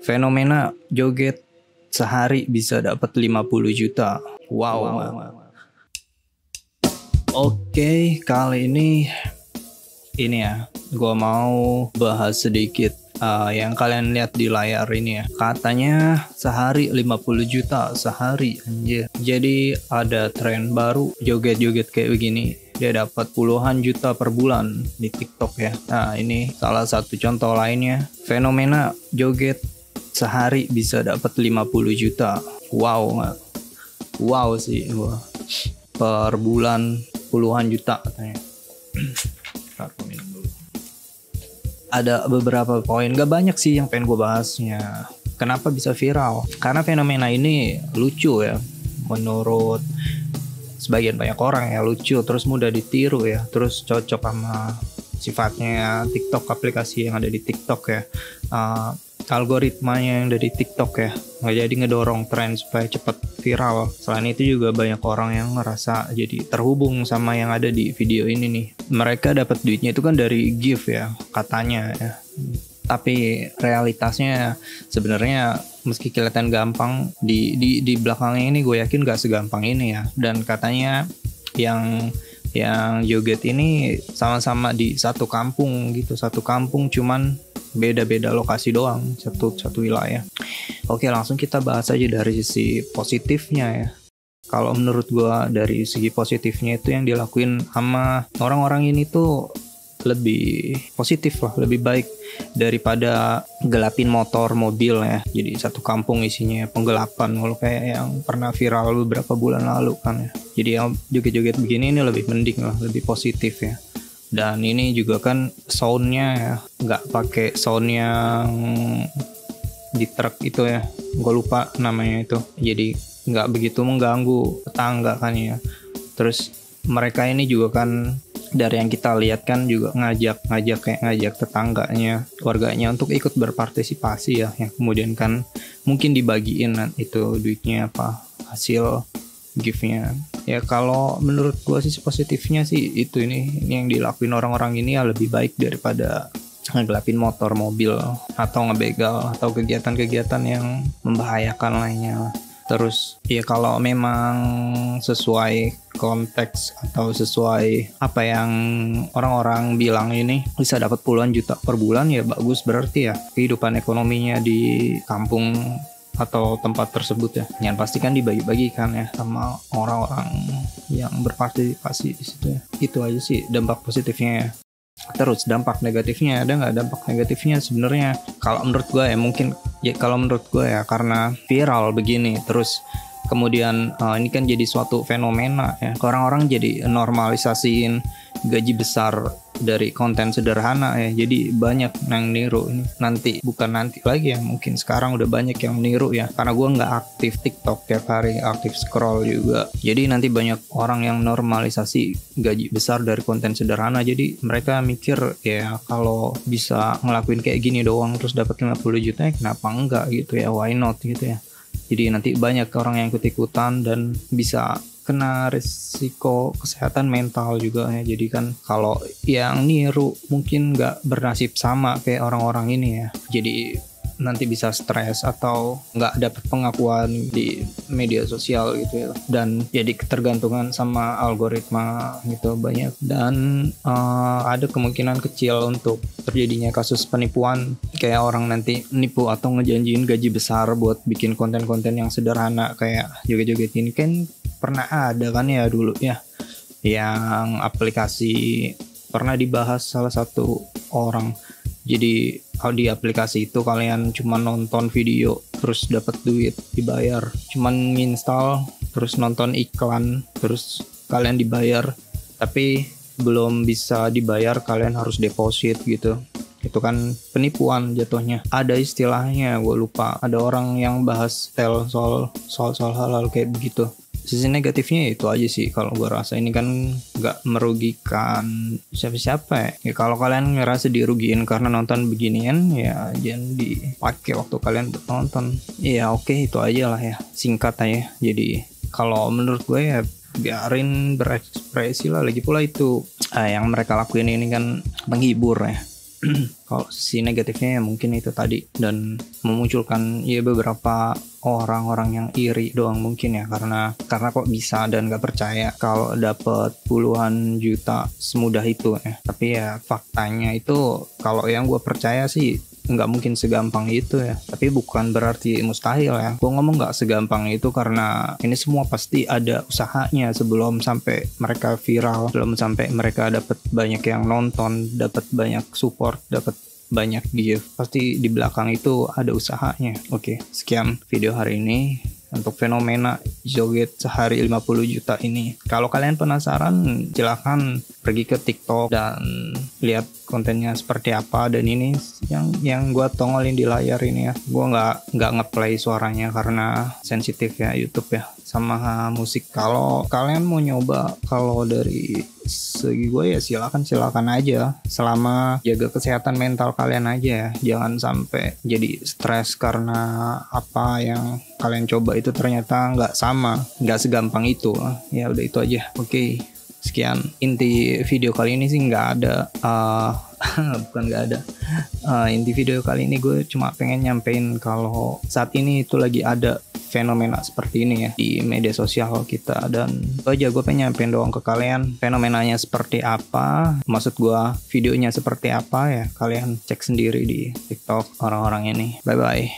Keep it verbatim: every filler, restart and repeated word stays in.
Fenomena joget sehari bisa dapat lima puluh juta. Wow. wow. Oke, kali ini ini ya, gue mau bahas sedikit uh, yang kalian lihat di layar ini ya. Katanya sehari lima puluh juta sehari, anjir. Jadi ada tren baru joget-joget kayak begini. Dia dapat puluhan juta per bulan di TikTok ya. Nah, ini salah satu contoh lainnya. Fenomena joget sehari bisa dapat lima puluh juta. Wow, nggak? Wow sih, wah. Per bulan puluhan juta katanya. Ada beberapa poin, gak banyak sih yang pengen gue bahasnya. Kenapa bisa viral? Karena fenomena ini lucu ya, menurut sebagian banyak orang ya, lucu, terus mudah ditiru ya, terus cocok sama sifatnya TikTok, aplikasi yang ada di TikTok ya, uh, algoritmanya yang dari TikTok ya, nggak jadi ngedorong tren supaya cepat viral. Selain itu juga banyak orang yang ngerasa jadi terhubung sama yang ada di video ini nih. Mereka dapat duitnya itu kan dari gift ya, katanya ya. Tapi realitasnya sebenarnya meski kelihatan gampang, di di di belakangnya ini gue yakin gak segampang ini ya. Dan katanya yang yang joget ini sama-sama di satu kampung gitu, satu kampung cuman beda-beda lokasi doang, satu satu wilayah. Oke, langsung kita bahas aja dari sisi positifnya ya. Kalau menurut gue dari segi positifnya itu yang dilakuin sama orang-orang ini tuh lebih positif lah, lebih baik daripada gelapin motor mobil ya. Jadi satu kampung isinya penggelapan, kalau kayak yang pernah viral beberapa bulan lalu kan ya. Jadi yang joget-joget begini ini lebih mending lah, lebih positif ya. Dan ini juga kan soundnya ya, nggak pakai sound yang di truk itu ya, gue lupa namanya itu. Jadi nggak begitu mengganggu tetangga kan ya. Terus mereka ini juga kan dari yang kita lihat kan juga ngajak ngajak kayak ngajak tetangganya, warganya untuk ikut berpartisipasi ya, yang kemudian kan mungkin dibagiin itu duitnya apa hasil giftnya ya. Kalau menurut gue sih positifnya sih itu ini, ini yang dilakuin orang-orang ini ya lebih baik daripada ngegelapin motor mobil atau ngebegal atau kegiatan-kegiatan yang membahayakan lainnya. Terus ya kalau memang sesuai konteks atau sesuai apa yang orang-orang bilang ini bisa dapat puluhan juta per bulan ya bagus, berarti ya kehidupan ekonominya di kampung atau tempat tersebut ya yang pasti kan dibagi-bagikan ya sama orang-orang yang berpartisipasi di situ ya. Itu aja sih dampak positifnya ya. Terus dampak negatifnya ada nggak? Dampak negatifnya sebenarnya kalau menurut gue ya mungkin ya kalau menurut gue ya karena viral begini terus kemudian uh, ini kan jadi suatu fenomena ya, orang-orang jadi normalisasiin gaji besar dari konten sederhana ya, jadi banyak yang niru ini. Nanti bukan nanti lagi ya, mungkin sekarang udah banyak yang niru ya, karena gue nggak aktif TikTok tiap hari, aktif scroll juga, jadi nanti banyak orang yang normalisasi gaji besar dari konten sederhana. Jadi mereka mikir ya kalau bisa ngelakuin kayak gini doang terus dapat lima puluh juta ya kenapa enggak gitu ya, why not gitu ya. Jadi nanti banyak orang yang ikut-ikutan dan bisa kena risiko kesehatan mental juga ya. Jadi kan kalau yang niru mungkin nggak bernasib sama kayak orang-orang ini ya, jadi nanti bisa stres atau nggak dapat pengakuan di media sosial gitu ya, dan jadi ketergantungan sama algoritma gitu banyak. Dan uh, ada kemungkinan kecil untuk terjadinya kasus penipuan, kayak orang nanti nipu atau ngejanjiin gaji besar buat bikin konten-konten yang sederhana kayak joget-joget ini. Kan pernah ada kan ya dulu ya, yang aplikasi pernah dibahas salah satu orang. Jadi di aplikasi itu kalian cuma nonton video terus dapat duit, dibayar. Cuman install terus nonton iklan terus kalian dibayar, tapi belum bisa dibayar kalian harus deposit gitu. Itu kan penipuan jatuhnya. Ada istilahnya gue lupa, ada orang yang bahas tel soal soal soal hal-hal kayak begitu. Sisi negatifnya itu aja sih kalau gue rasa, ini kan nggak merugikan siapa-siapa ya. Ya kalau kalian ngerasa dirugiin karena nonton beginian ya jangan dipakai waktu kalian nonton. Ya oke, itu aja lah ya, singkat aja. Jadi kalau menurut gue ya biarin berekspresi lah. Lagi pula itu eh, yang mereka lakuin ini kan menghibur ya. Kalau sisi negatifnya ya mungkin itu tadi, dan memunculkan ya beberapa orang-orang yang iri doang mungkin ya, karena karena kok bisa dan gak percaya kalau dapet puluhan juta semudah itu ya. Tapi ya faktanya itu kalau yang gue percaya sih nggak mungkin segampang itu ya. Tapi bukan berarti mustahil ya. Gue ngomong nggak segampang itu karena ini semua pasti ada usahanya sebelum sampai mereka viral, belum sampai mereka dapat banyak yang nonton, dapat banyak support, dapat banyak gift. Pasti di belakang itu ada usahanya. Oke, sekian video hari ini untuk fenomena joget sehari lima puluh juta ini. Kalau kalian penasaran, silahkan pergi ke TikTok dan lihat kontennya seperti apa. Dan ini yang yang gue tongolin di layar ini ya. Gue nggak nggak ngeplay suaranya karena sensitif ya YouTube ya sama musik. Kalau kalian mau nyoba, kalau dari segi gue ya silakan silakan aja, selama jaga kesehatan mental kalian aja ya. Jangan sampai jadi stres karena apa yang kalian coba itu ternyata nggak sama, nggak segampang itu. Ya udah itu aja. Oke, sekian inti video kali ini sih. Nggak ada uh, bukan nggak ada uh, inti video kali ini gue cuma pengen nyampein kalau saat ini itu lagi ada fenomena seperti ini ya di media sosial kita, dan itu aja gue pengen nyampein doang ke kalian. Fenomenanya seperti apa, maksud gue videonya seperti apa ya, kalian cek sendiri di TikTok orang-orang ini. Bye bye.